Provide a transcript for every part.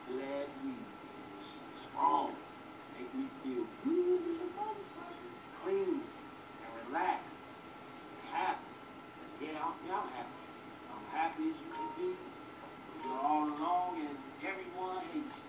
glad weed. It's strong. Makes me feel good as a motherfucker. Clean and relaxed and happy. Yeah, I'm happy. I'm happy as you can be. You're all alone and everyone hates you.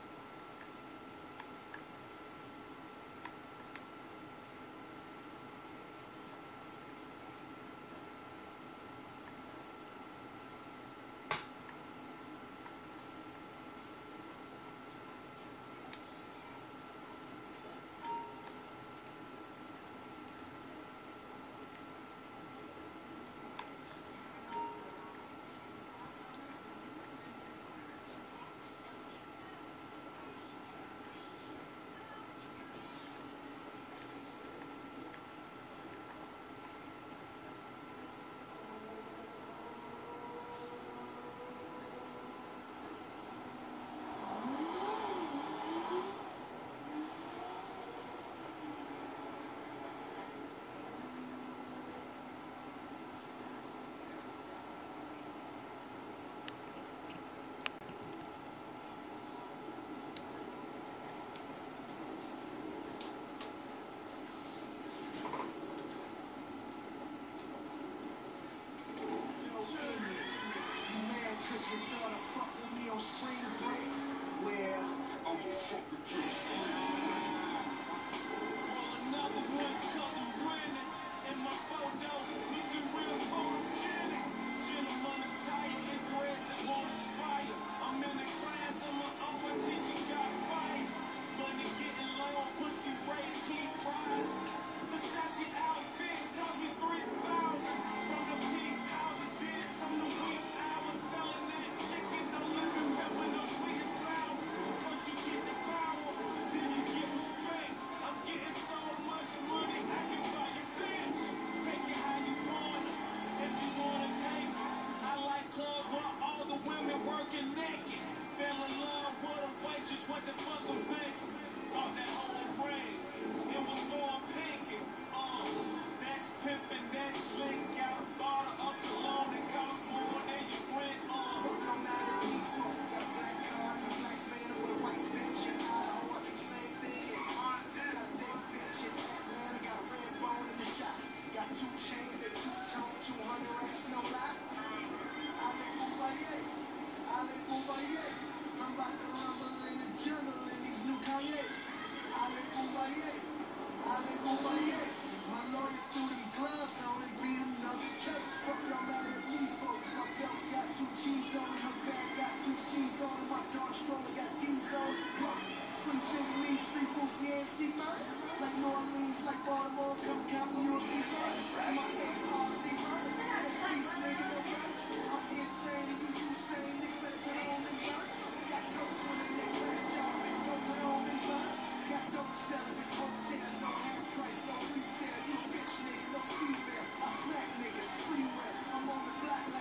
Black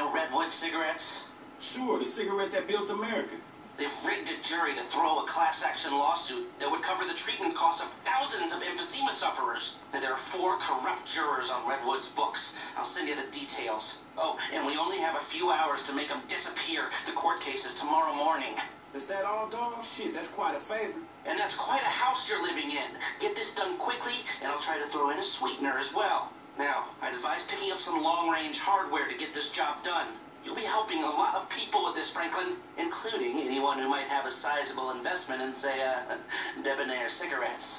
know Redwood cigarettes? Sure, the cigarette that built America. They've rigged a jury to throw a class action lawsuit that would cover the treatment costs of thousands of emphysema sufferers. And there are 4 corrupt jurors on Redwood's books. I'll send you the details. Oh, and we only have a few hours to make them disappear. The court case is tomorrow morning. Is that all, dog? Shit, that's quite a favor. And that's quite a house you're living in. Get this done quickly, and I'll try to throw in a sweetener as well. Now, I'd advise picking up some long-range hardware to get this job done. You'll be helping a lot of people with this, Franklin, including anyone who might have a sizable investment in, say, Debonair cigarettes.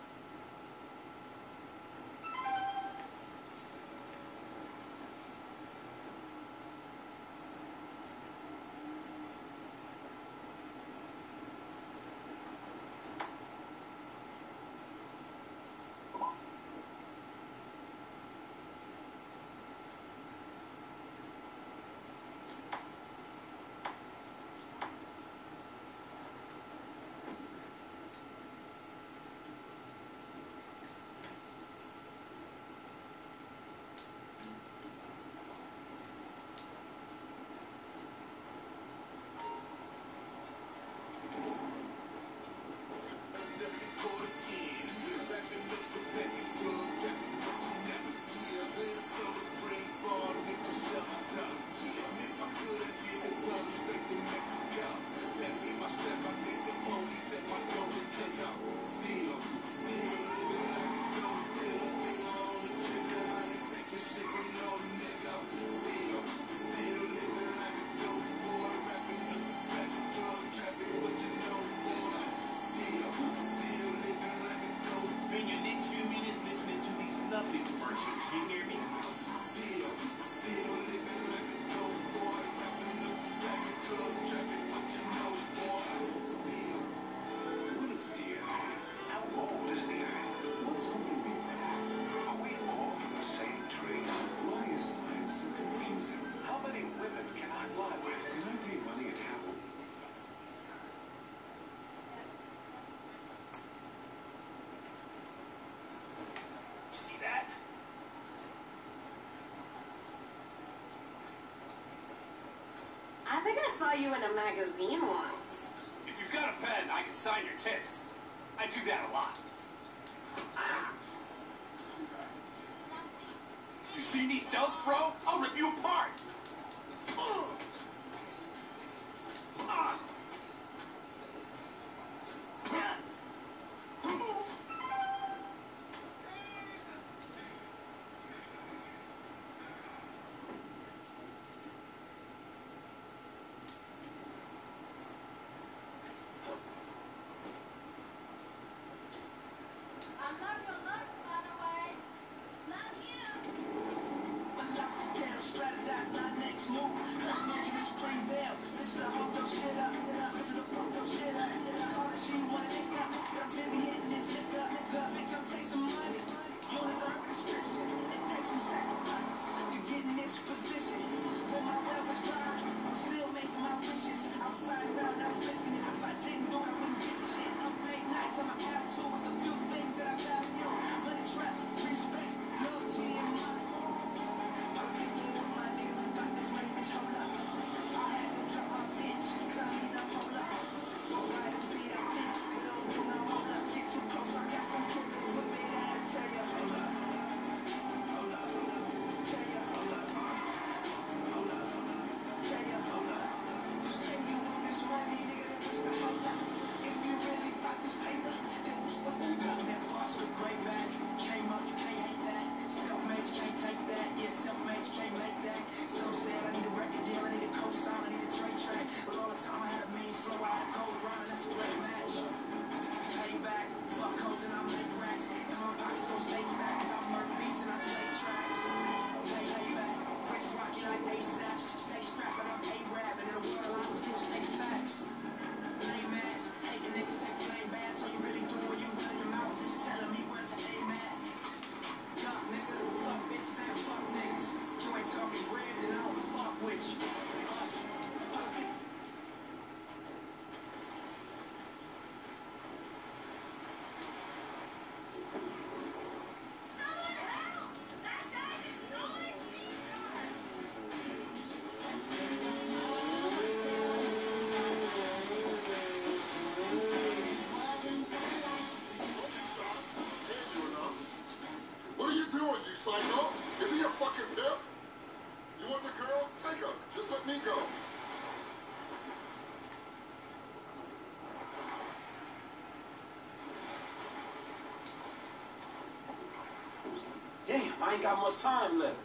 I think I saw you in a magazine once. If you've got a pen, I can sign your tits. I do that a lot. You seen these delts, bro? I'll rip you apart. I ain't got much time left.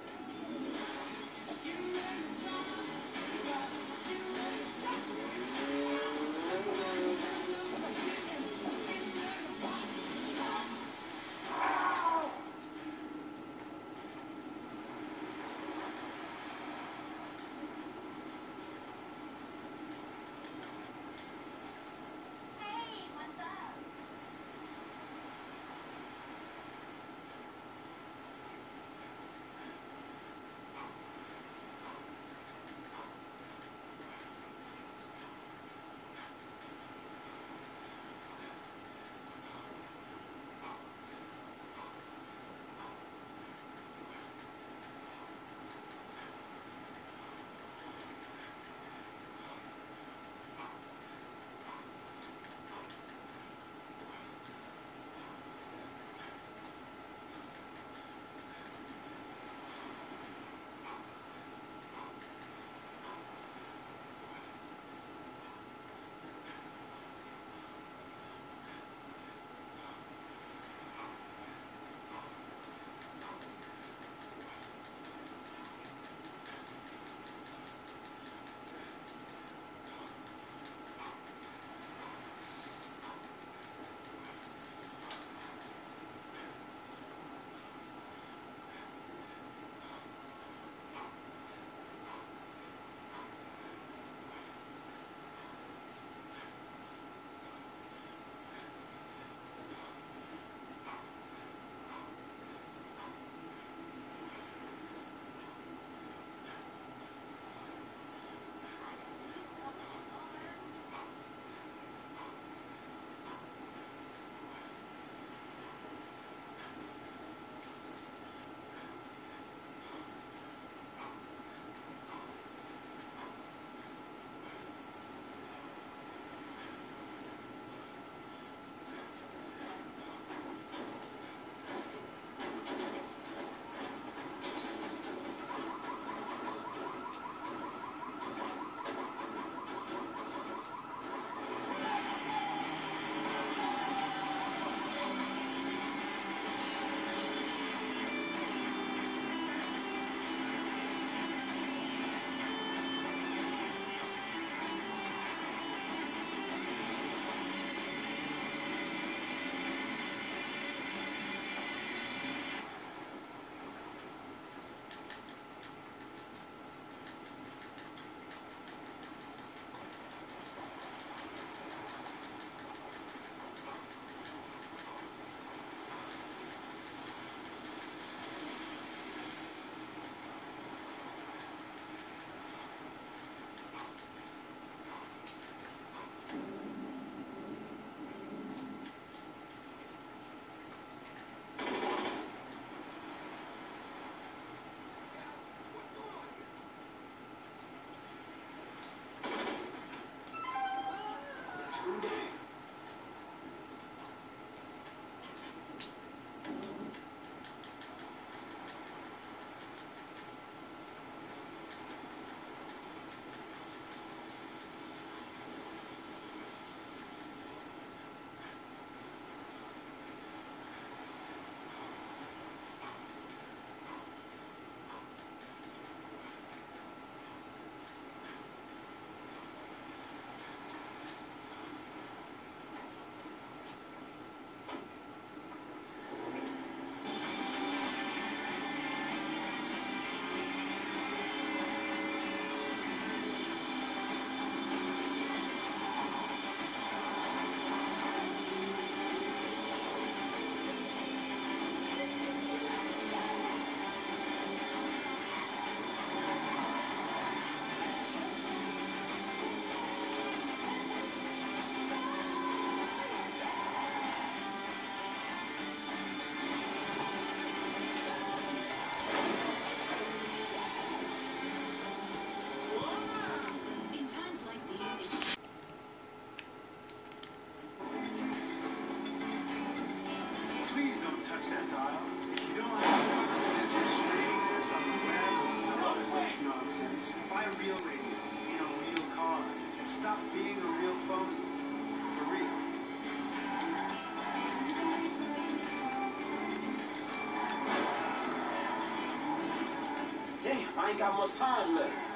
I ain't got much time left.